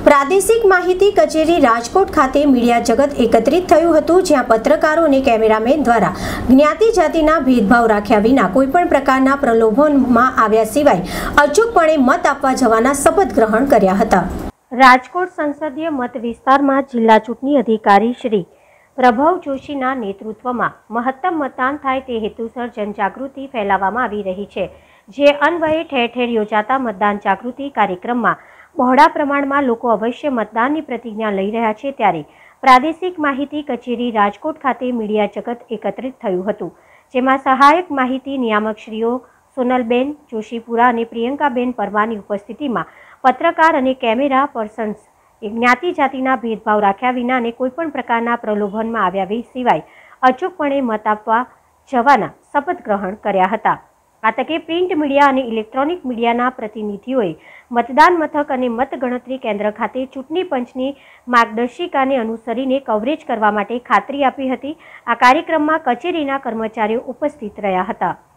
પ્રાદેશિક માહિતી કચેરી રાજકોટ ખાતે મીડિયા જગત એકત્રિત થયું હતું, જ્યાં પત્રકારો અને કેમેરામેન દ્વારા જ્ઞાતિ જાતિના ભેદભાવ રાખ્યા વિના કોઈપણ પ્રકારના પ્રલોભનમાં આવ્યા સિવાય અચૂકપણે મત આપવા જવાના શપથ ગ્રહણ કર્યા હતા। રાજકોટ સંસદીય મત વિસ્તારમાં જિલ્લા ચૂંટણી અધિકારી શ્રી પ્રભવ જોશીના નેતૃત્વમાં મહત્તમ મતદાન થાય તે હેતુસર જનજાગૃતિ ફેલાવવામાં આવી રહી છે, જે અન્વયે ઠેર ઠેર યોજાતા મતદાન જાગૃતિ કાર્યક્રમમાં બહોળા પ્રમાણમાં લોકો અવશ્ય મતદાનની પ્રતિજ્ઞા લઈ રહ્યા છે। ત્યારે પ્રાદેશિક માહિતી કચેરી રાજકોટ ખાતે મીડિયા જગત એકત્રિત થયું હતું, જેમાં સહાયક માહિતી નિયામકશ્રીઓ સોનલબેન જોશીપુરા અને પ્રિયંકાબેન પરમારની ઉપસ્થિતિમાં પત્રકાર અને કેમેરા પર્સન્સ જ્ઞાતિ જાતિના ભેદભાવ રાખ્યા વિના અને કોઈપણ પ્રકારના પ્રલોભનમાં આવ્યા સિવાય અચૂકપણે મત આપવા જવાના શપથ ગ્રહણ કર્યા હતા। આ તકે પ્રિન્ટ મીડિયા અને ઇલેક્ટ્રોનિક મીડિયાના પ્રતિનિધિઓએ મતદાન મથક અને મતગણતરી કેન્દ્ર ખાતે ચૂંટણી પંચની માર્ગદર્શિકાને અનુસરીને કવરેજ કરવા માટે ખાતરી આપી હતી। આ કાર્યક્રમમાં કચેરીના કર્મચારીઓ ઉપસ્થિત રહ્યા હતા।